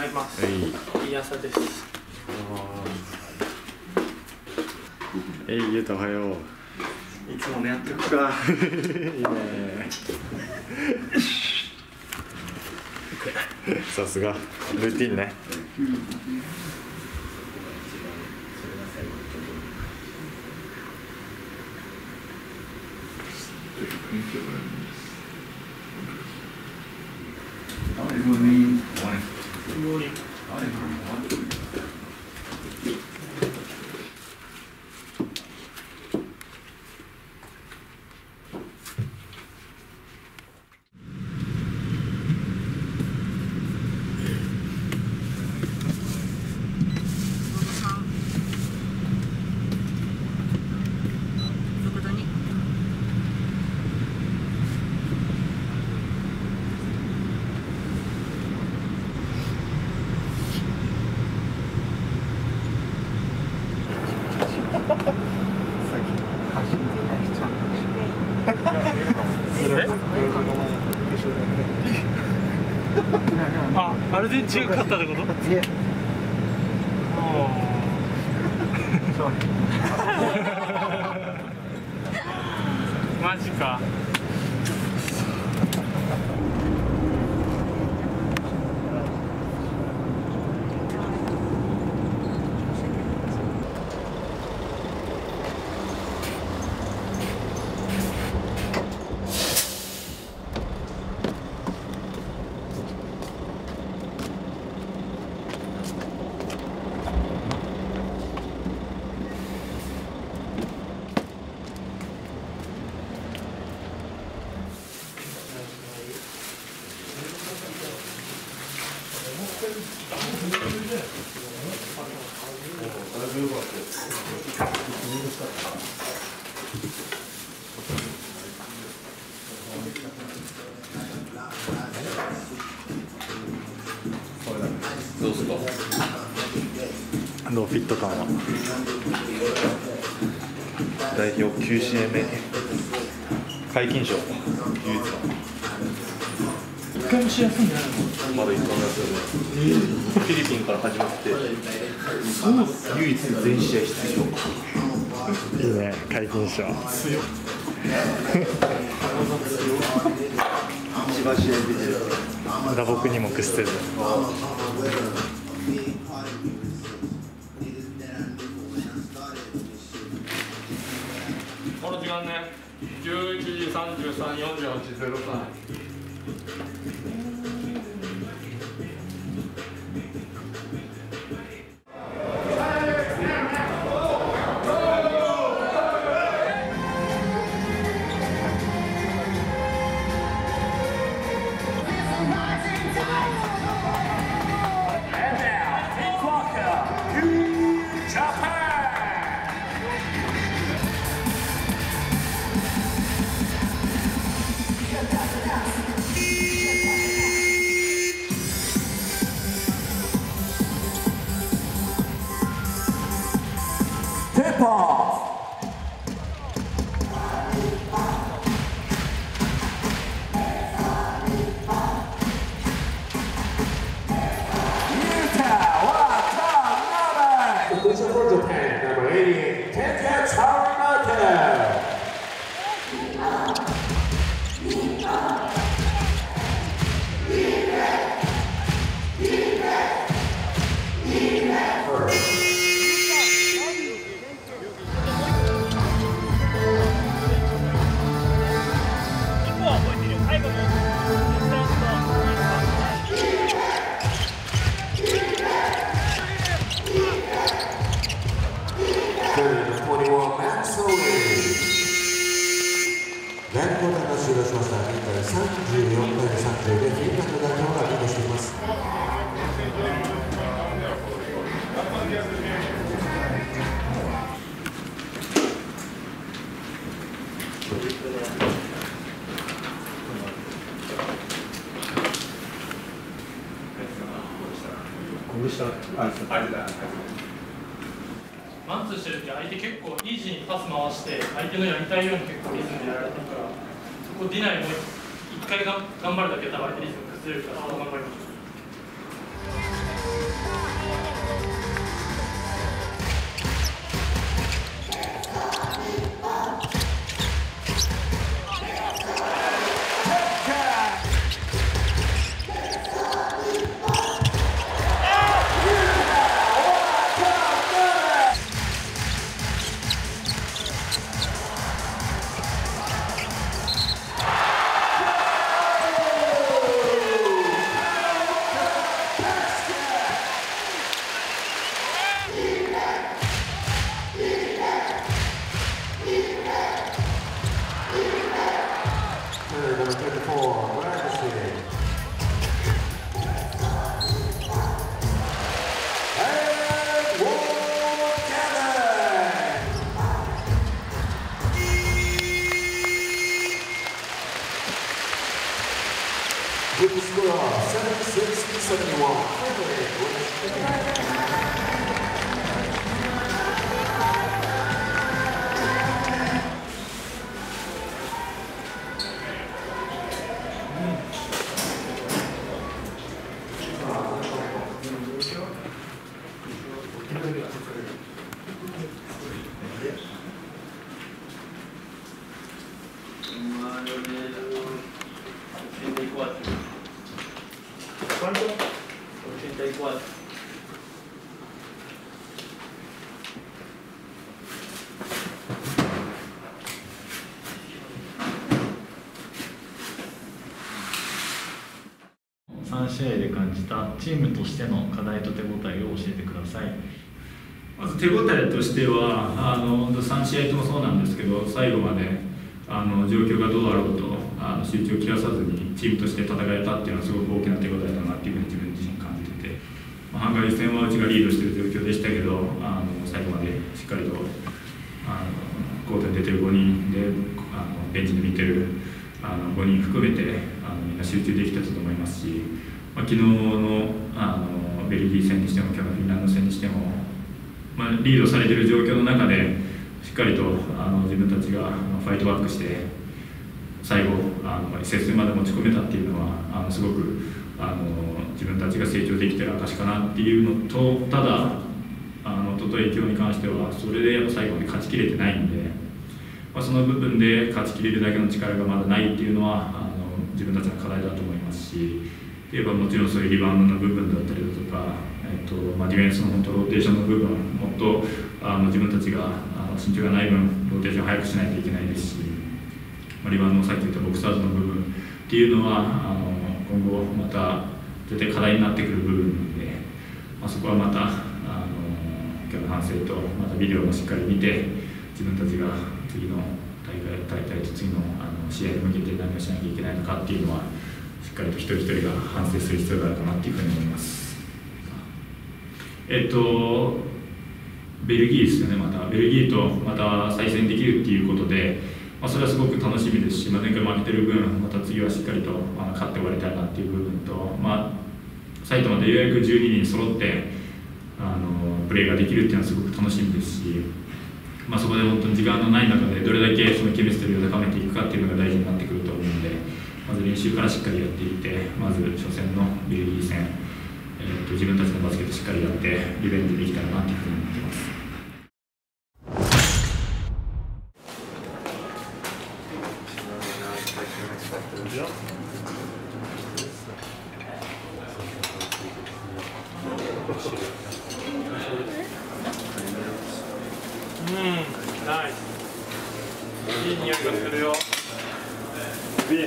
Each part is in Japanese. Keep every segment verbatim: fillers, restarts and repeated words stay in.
います。いい朝です。 えい、ゆうたおはよう。 いつもねやっておくか。いいね。 さすがルーティンね。 あ、アルゼンチンが勝ったってこと？いえ。マジか。 どうすか？どうフィット感は？代表きゅう試合目皆勤賞唯一の一回も試合すんじゃないの？ まだ一回もやってない。フィリピンから始まってそう唯一全試合出場。いいね、皆勤賞強い。千葉試合出てる。打撲にも屈せず。 この時間ね、じゅういちじさんじゅうさん、よんじゅうはち、ゼロさん。 第二クォーターが終了しました。現在さんじゅうよんたいさんじゅうでフィンランド代表がリードしています。 マンツーしてるとき相手結構イージーにパス回して相手のやりたいように結構リズムでやられてるから、そこディナイも一回が頑張るだけで多分相手リズム崩れるから、そこ頑張りましょう。 With the score seventy-six seventy-one. ¿Cuánto? ochenta y cuatro. さん試合で感じたチームとしての課題と手応えを教えてください。 まず手応えとしてはあのさん試合ともそうなんですけど、最後まであの状況がどうあろうとあの集中を切らさずにチームとして戦えたっていうのはすごく大きな手応えだなっていうふうに自分自身感じてて、まあ、ハンガリー戦はうちがリードしている状況でしたけど、あの最後までしっかりとあのコートに出てるごにんであのベンチで見てるあのごにん含めてあのみんな集中できたと思いますし、まあ、昨日のあのベルギー戦にしても今日のフィンランド戦にしても、まあ、リードされている状況の中でしっかりとあの自分たちがファイトバックして最後あの接戦まで持ち込めたっていうのはあのすごくあの自分たちが成長できてる証かなっていうのと、ただあのおととい今日に関してはそれでやっぱ最後まで勝ちきれてないんで、まあ、その部分で勝ちきれるだけの力がまだないっていうのはあの自分たちの課題だと思いますし、例えばもちろんそういうリバウンドの部分だったりだとか、えっとまあ、ディフェンスの本当ローテーションの部分もっとあの自分たちがあの身長がない分ローテーションを早くしないといけないですし、まあ、リバウンドのさっき言ったボクサーズの部分っていうのはあの今後また絶対課題になってくる部分なので、まあ、そこはまたあの今日の反省とまたビデオもしっかり見て自分たちが次の大会大会と次のあの試合に向けて何をしなきゃいけないのかっていうのはしっかりと一人一人が反省する必要があるかなっていうふうに思います。えっとベルギーですよね、またベルギーとまた再戦できるっていうことで、まあ、それはすごく楽しみですし、まあ、前回負けてる分また次はしっかりとあの勝って終わりたいなっていう部分と、まあ、埼玉でようやくじゅうににん揃ってあのプレーができるっていうのはすごく楽しみですし、まあ、そこで本当に時間のない中でどれだけそのケミストリーを高めていくかっていうのが大事になってくると思うので、まず練習からしっかりやっていって、まず初戦のベルギー戦、えー、と自分たちのバスケットしっかりやってリベンジできたらなというふうに思ってます。 うん、ナイス。いい匂いがするよ。ビ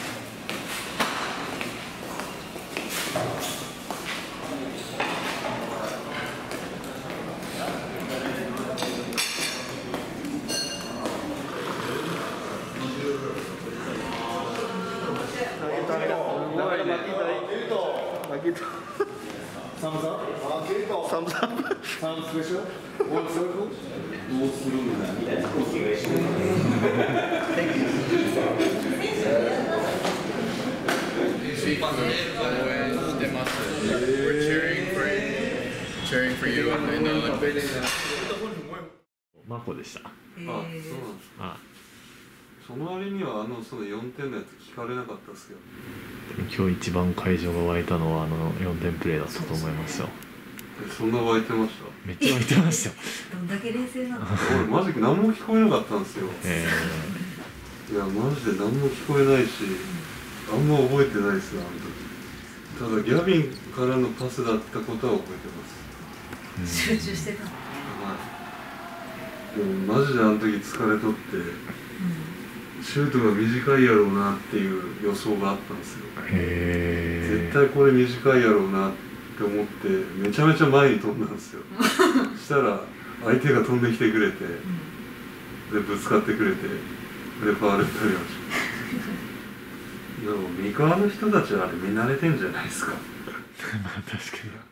Thumbs up? Thumbs up? Sound special? One circle? We're cheering for cheering for you in the Olympics. マコでした。 あ、そうなんです。 あ、 その割にはあのそのよんてんのやつ聞かれなかったですけど。 今日一番会場が沸いたのはあのよんてんプレーだったと思いますよ。 そんな湧いてました。 めっちゃ湧いてましたよ。 どんだけ冷静なの。 俺マジで何も聞こえなかったんですよ。 えいやマジで何も聞こえないし、あんま覚えてないですね、あの時。ただギャビンからのパスだったことは覚えてます。 集中してたのね。 はい。でもマジであの時疲れとって、シュートが短いやろうなっていう予想があったんですよ。 へ絶対これ短いやろうなって思ってめちゃめちゃ前に飛んだんですよ。そしたら相手が飛んできてくれて、でぶつかってくれて、でファウルになりました。でも三河の人たちはあれ見慣れてんじゃないですか。 まあ確かに。